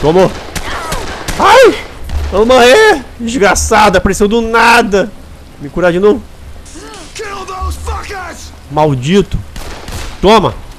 Tomou. Ai! Vamos morrer! Desgraçado, apareceu do nada. Me curar de novo. Maldito. Toma.